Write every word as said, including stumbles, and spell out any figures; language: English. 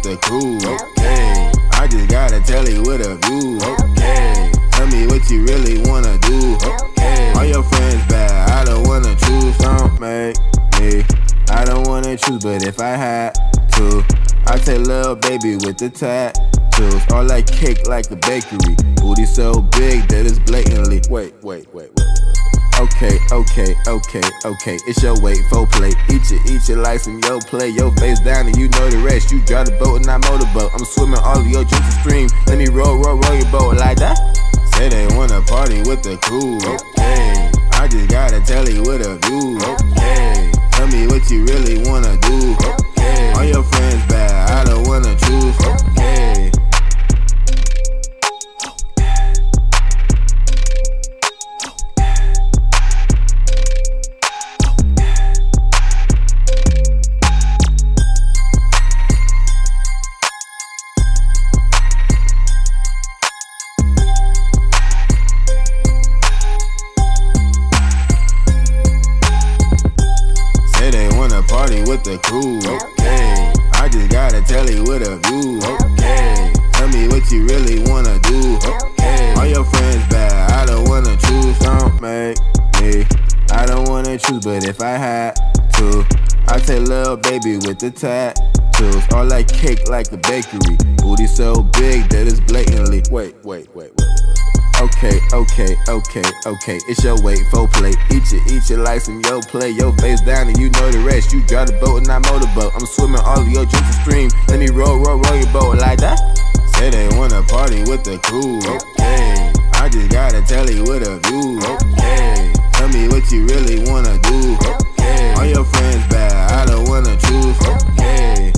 the crew. Okay, I just gotta tell you with a view. Okay, tell me what you really wanna do. Okay, all your friends bad, I don't wanna choose. Don't make me, I don't wanna choose, but if I had to, I take little baby with the tattoos. All like cake like a bakery. Booty so big that it's blatantly. Wait, wait, wait, wait. Okay, okay, okay, okay. It's your weight, full plate. Eat it, eat it like some yo play. Your face down and you know the rest. You drive the boat and I motorboat. I'm swimming all of your drinks to stream. Let me roll, roll, roll your boat like that. Say they wanna party with the crew. Okay, I just gotta tell you with a view. Okay, tell me what you really wanna do. Okay, all your friends bad, I don't wanna choose. Okay. Party with the crew, okay. I just gotta tell you with a view, okay. Tell me what you really wanna do, okay. All your friends bad, I don't wanna choose. Don't make me, I don't wanna choose, but if I had to, I take little baby with the tattoos. All like cake like a bakery. Booty so big that it's blatantly. Wait, wait, wait, wait. Okay, okay, okay, okay. It's your weight, full plate. Eat it, eat it like some yo play. Your face down and you know the rest. You drive the boat and I motorboat. I'm swimming all of your drinks to stream. Let me roll, roll, roll your boat like that. Say they wanna party with the crew. Okay, I just gotta tell you with a view. Okay, tell me what you really wanna do. Okay, all your friends bad, I don't wanna choose. Okay.